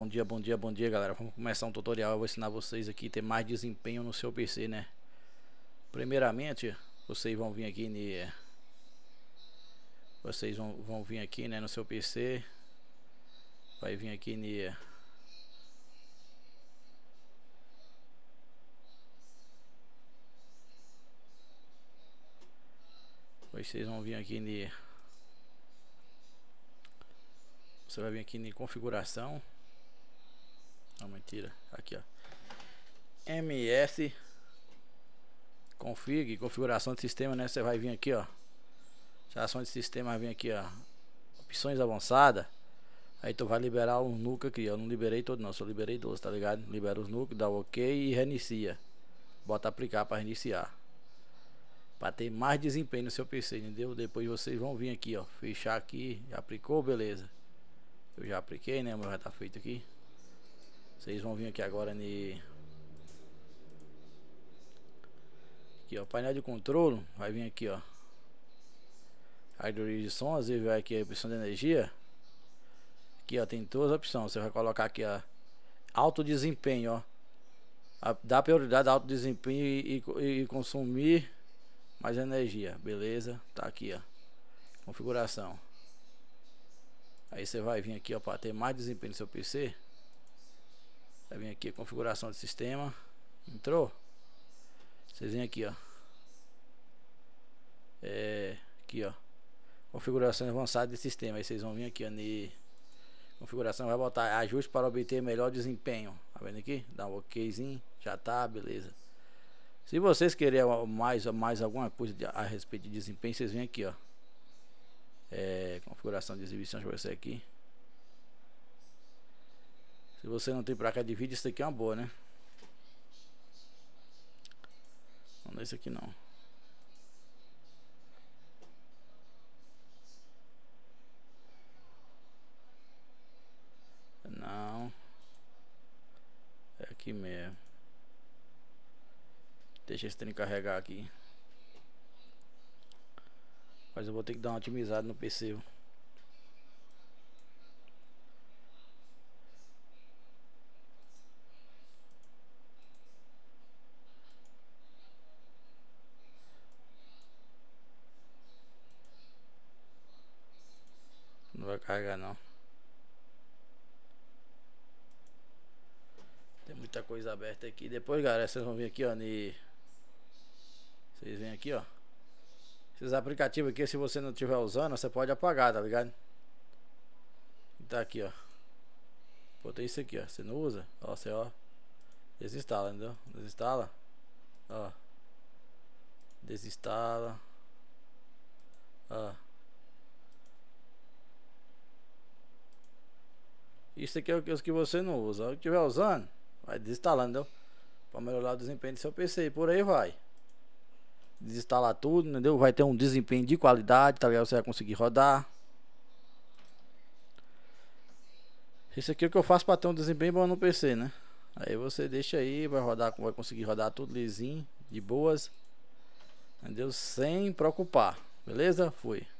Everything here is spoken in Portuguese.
Bom dia, galera. Vamos começar um tutorial. Eu vou ensinar vocês aqui a ter mais desempenho no seu PC, né? Primeiramente, vocês vão vir aqui né, no seu PC. Vai vir aqui vocês vão vir aqui você vai vir aqui em configuração. Não, mentira. Aqui, ó. MS configuração de sistema, né? Você vai vir aqui, ó. Instalação de sistema, vai vir aqui, ó. Opções avançadas. Aí tu vai liberar o núcleo aqui. Eu não liberei todo, não. Só liberei 12, tá ligado? Libera os núcleos, dá OK e reinicia. Bota aplicar para reiniciar. Para ter mais desempenho no seu PC, entendeu? Depois vocês vão vir aqui, ó. Fechar aqui. Já aplicou, beleza. Eu já apliquei, né? O meu já tá feito aqui. Vocês vão vir aqui agora aqui, ó, painel de controle. Vai vir aqui, ó, hardware de som. Às vezes vai aqui a opção de energia. Aqui, ó, tem todas as opções. Você vai colocar aqui, ó, alto desempenho, ó. Dá prioridade a alto desempenho e consumir mais energia. Beleza? Tá aqui, ó, configuração. Aí você vai vir aqui, ó, para ter mais desempenho no seu PC. Vai vir aqui, configuração de sistema. Entrou? Vocês vêm aqui, ó. Aqui, ó, configuração avançada de sistema. Aí vocês vão vir aqui, ó, configuração, vai botar ajuste para obter melhor desempenho. Tá vendo aqui? Dá um OKzinho. Já tá, beleza. Se vocês querem mais alguma coisa a respeito de desempenho, vocês vêm aqui, ó. Configuração de exibição, deixa eu ver isso aqui. Se você não tem placa de vídeo, isso aqui é uma boa, né? Não é isso aqui não. Não. É aqui mesmo. Deixa esse trem carregar aqui. Mas eu vou ter que dar uma otimizada no PC. Não vai carregar não. Tem muita coisa aberta aqui. Depois, galera, vocês vão vir aqui, ó. Vocês vêm aqui, ó. Esses aplicativos aqui, se você não estiver usando, você pode apagar, tá ligado? Tá aqui, ó. Botei isso aqui, ó. Você não usa, ó, você, ó, desinstala, entendeu? Desinstala, ó. Desinstala, ó. Isso aqui é os que você não usa. O que estiver usando, vai desinstalando, entendeu? Para melhorar o desempenho do seu PC. E por aí vai. Desinstalar tudo, entendeu? Vai ter um desempenho de qualidade, tá ligado? Você vai conseguir rodar. Isso aqui é o que eu faço para ter um desempenho bom no PC, né? Aí você deixa aí, vai rodar, vai conseguir rodar tudo lisinho, de boas, entendeu? Sem preocupar, beleza? Fui.